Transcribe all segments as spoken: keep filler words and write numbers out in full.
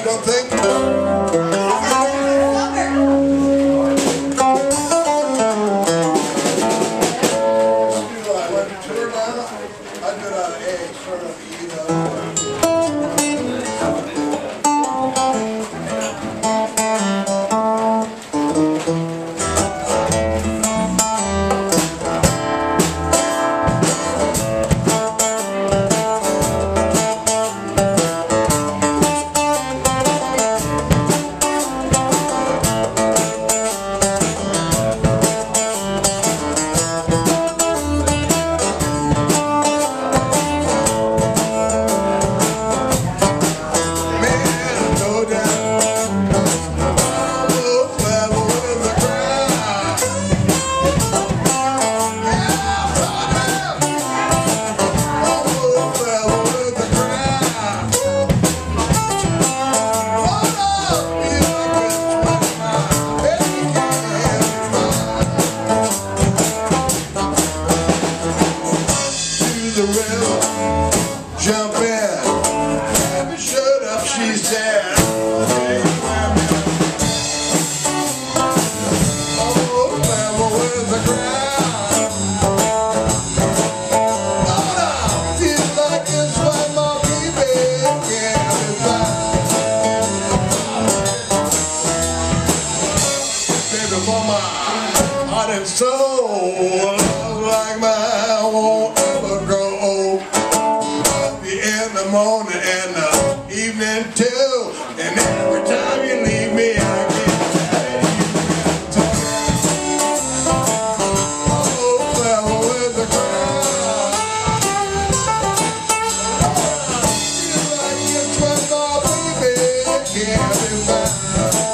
You don't think? I'd do it out of A, sort of, you know. Jump in, shut up, she said. Oh, level with the ground. Oh, no, feel like it's when my baby can't be found. Baby, for my heart and soul, love like mine won't ever grow old. In the morning and the evening too, and every time you leave me I get tired of you. Oh, level with the ground. Feel like it's when my baby can't be found.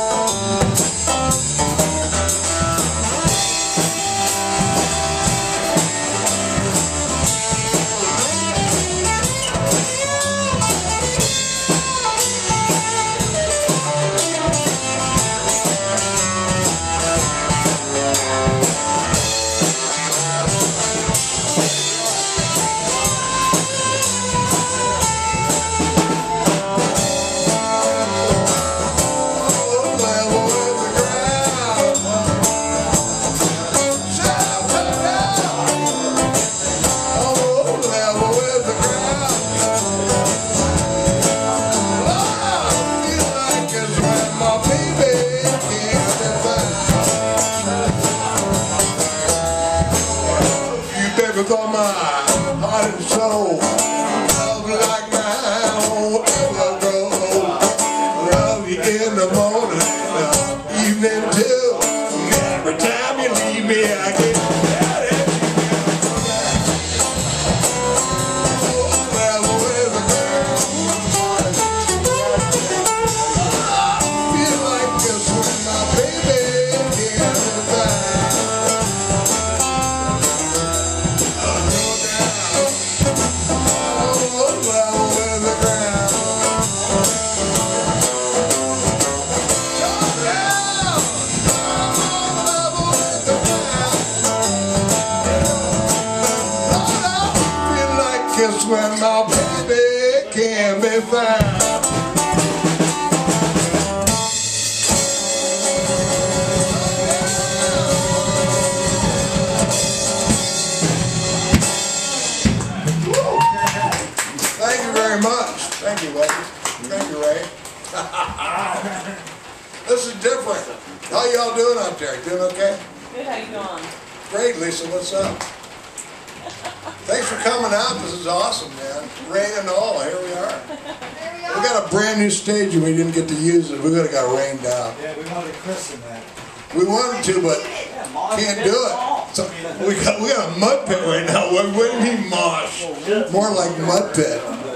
With all my heart and soul, love like mine won't ever grow old. Love you in the morning and the evening too. And every time you leave me, I get mad at you. Oh, level with the girl. Feel like this when my baby can't be found. It's when my baby can't be found. Thank you very much. Thank you, ladies. Thank you, Ray. This is different. How y'all doing out there? Doing okay? Good, how you doing? Great, Lisa. What's up? Thanks for coming out. This is awesome, man. Rain and all. Here we are. Here we We got a brand new stage and we didn't get to use it. We would have got rained out. Yeah, we wanted to christen that. We wanted to, but can't do it. So we got we got a mud pit right now. What, what do you mean mosh? More like mud pit.